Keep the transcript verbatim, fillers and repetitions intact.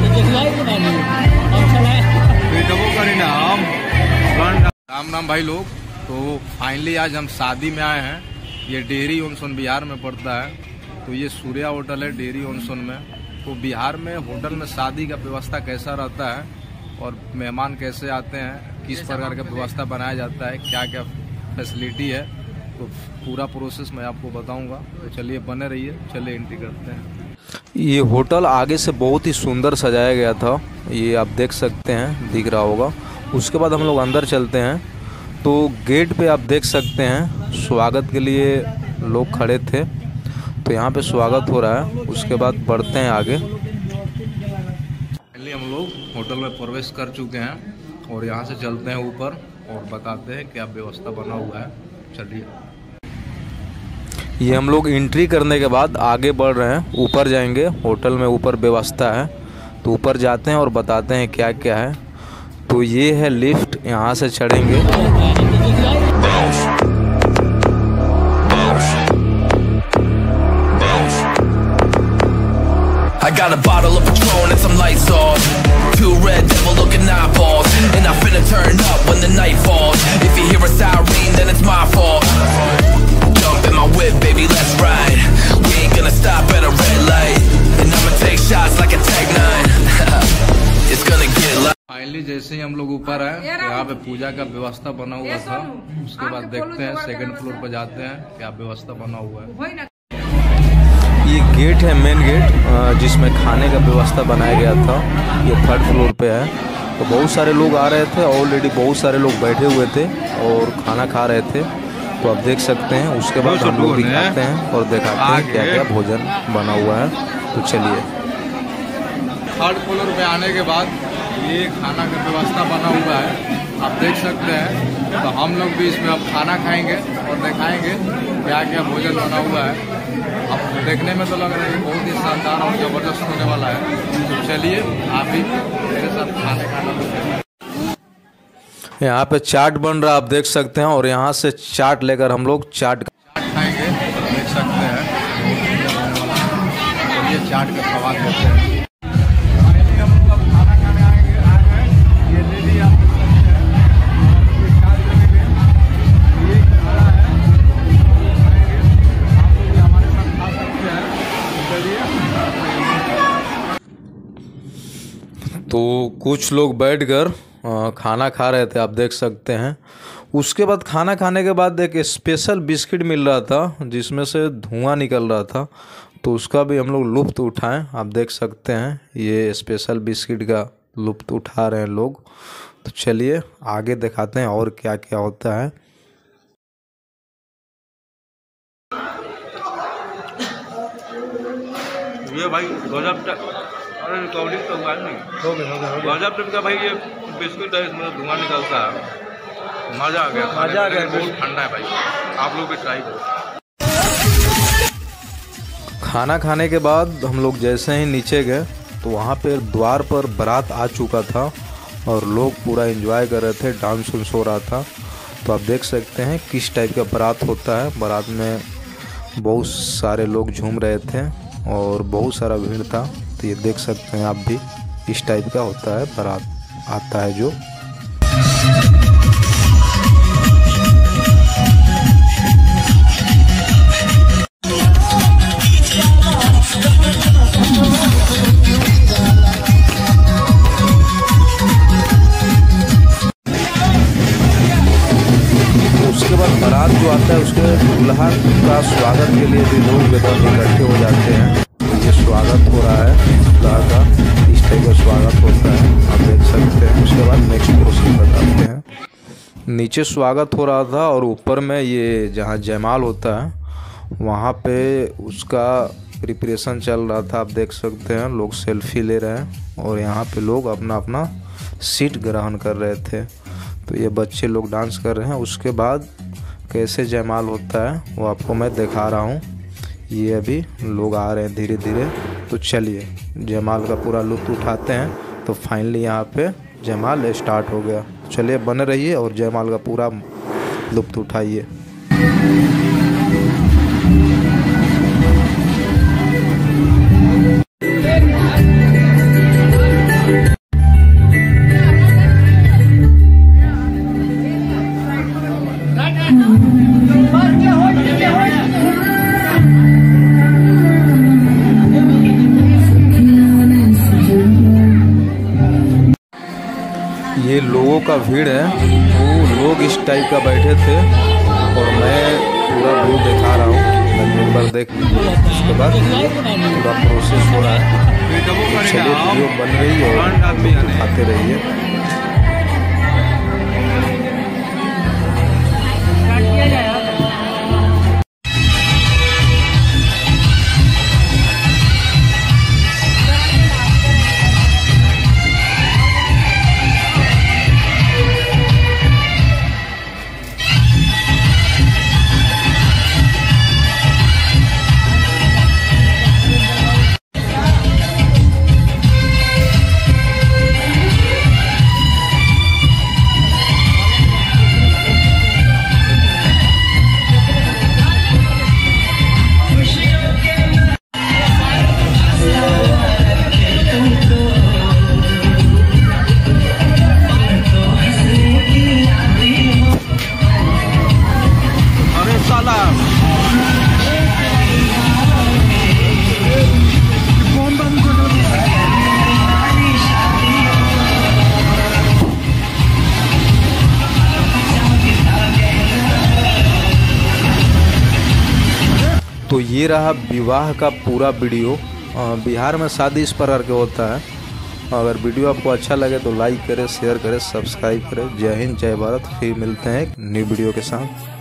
राम राम भाई लोग। तो फाइनली आज हम शादी में आए हैं। ये डेहरी ऑन सोन बिहार में पड़ता है। तो ये सूर्या होटल है डेहरी ऑन सोन में। तो बिहार में होटल में शादी का व्यवस्था कैसा रहता है और मेहमान कैसे आते हैं, किस प्रकार का व्यवस्था बनाया जाता है, क्या क्या फैसिलिटी है, तो पूरा प्रोसेस मैं आपको बताऊंगा। तो चलिए बने रहिए, चलिए एंट्री करते हैं। ये होटल आगे से बहुत ही सुंदर सजाया गया था, ये आप देख सकते हैं, दिख रहा होगा। उसके बाद हम लोग अंदर चलते हैं। तो गेट पे आप देख सकते हैं स्वागत के लिए लोग खड़े थे, तो यहाँ पे स्वागत हो रहा है। उसके बाद बढ़ते हैं आगे। फाइनली हम लोग होटल में प्रवेश कर चुके हैं और यहाँ से चलते हैं ऊपर और बताते हैं क्या व्यवस्था बना हुआ है। चलिए, ये हम लोग एंट्री करने के बाद आगे बढ़ रहे हैं, ऊपर जाएंगे। होटल में ऊपर व्यवस्था है, तो ऊपर जाते हैं और बताते हैं क्या क्या है। तो ये है लिफ्ट, यहाँ से चढ़ेंगे। I got a bottle of Patron and some lights off. Two red devil looking eyeballs, and I finna turn up when the night falls. If you hear a siren, then it's my fault. Jump in my whip, baby, let's ride. We ain't gonna stop at a red light, and I'ma take shots like a Tech Nine. It's gonna get loud. Finally जैसे ही हम लोग ऊपर आए, यहाँ पे पूजा का व्यवस्था बना हुआ था। उसके बाद देखते हैं सेकंड फ्लोर पर जाते हैं क्या व्यवस्था बना हुआ है। ये गेट है, मेन गेट, जिसमें खाने का व्यवस्था बनाया गया था। ये थर्ड फ्लोर पे है। तो बहुत सारे लोग आ रहे थे, ऑलरेडी बहुत सारे लोग बैठे हुए थे और खाना खा रहे थे। तो आप देख सकते हैं। उसके बाद हम लोग दिखाते हैं और दिखाते हैं क्या क्या भोजन बना हुआ है। तो चलिए, थर्ड फ्लोर पे आने के बाद ये खाना का व्यवस्था बना हुआ है, आप देख सकते हैं। तो हम लोग भी इसमें अब खाना खाएंगे और दिखाएंगे क्या क्या भोजन बना हुआ है। अब देखने में तो लग रहा है कि बहुत ही शानदार और ज़बरदस्त होने वाला है। तो चलिए आप भी मेरे साथ खाने खाना। यहाँ पे चाट बन रहा, आप देख सकते हैं। और यहाँ से चाट लेकर हम लोग चाट चाट खाएंगे, देख सकते हैं। तो ये चाट का स्वाद लेते हैं। तो कुछ लोग बैठकर खाना खा रहे थे, आप देख सकते हैं। उसके बाद खाना खाने के बाद एक स्पेशल बिस्किट मिल रहा था जिसमें से धुआं निकल रहा था। तो उसका भी हम लोग लुत्फ़ उठाएं, आप देख सकते हैं। ये स्पेशल बिस्किट का लुत्फ़ उठा रहे हैं लोग। तो चलिए आगे दिखाते हैं और क्या क्या होता है। ये भाई गजब, अरे रिकवरिंग तो हुआ नहीं, हो गया हो गया गजब टाइप का भाई। ये बिस्कुट है, इसमें धुआं निकलता है, मज़ा आ गया, मज़ा आ गया। बहुत ठंडा है भाई, आप लोग भी ट्राई करो। खाना खाने के बाद हम लोग जैसे ही नीचे गए तो वहाँ पे द्वार पर बारात आ चुका था और लोग पूरा एंजॉय कर रहे थे, डांस वांस हो रहा था। तो आप देख सकते हैं किस टाइप का बारात होता है। बारात में बहुत सारे लोग झूम रहे थे और बहुत सारा भीड़ था। तो ये देख सकते हैं आप भी, इस टाइप का होता है बारात आता है जो। उसके बाद बारात जो आता है उसके दूल्हा का स्वागत के लिए भी लोग इकट्ठे हो जाते हैं। ये स्वागत हो रहा है दूल्हा का, इस टाइप का स्वागत होता है, आप देख सकते हैं। उसके बाद नेक्स्ट प्रोसेस बताते हैं। नीचे स्वागत हो रहा था और ऊपर में ये जहाँ जयमाल होता है वहाँ पे उसका प्रिपरेशन चल रहा था, आप देख सकते हैं। लोग सेल्फी ले रहे हैं और यहाँ पे लोग अपना अपना सीट ग्रहण कर रहे थे। तो ये बच्चे लोग डांस कर रहे हैं। उसके बाद कैसे जयमाल होता है वो आपको मैं दिखा रहा हूँ। ये अभी लोग आ रहे हैं धीरे धीरे। तो चलिए जयमाल का पूरा लुत्फ़ उठाते हैं। तो फाइनली यहाँ पे जयमाल स्टार्ट हो गया। चलिए बने रहिए और जयमाल का पूरा लुत्फ़ उठाइए। ये लोगों का भीड़ है, वो लोग इस टाइप का बैठे थे और मैं पूरा व्यू दिखा रहा हूँ। एक बार देख लीजिए, उसके बाद पूरा प्रोसेस हो रहा है। चलिए वीडियो बन रही है और दिखाते रहिए। तो ये रहा विवाह का पूरा वीडियो। बिहार में शादी इस प्रकार के होता है। अगर वीडियो आपको अच्छा लगे तो लाइक करें, शेयर करें, सब्सक्राइब करें। जय हिंद, जय भारत। फिर मिलते हैं एक न्यू वीडियो के साथ।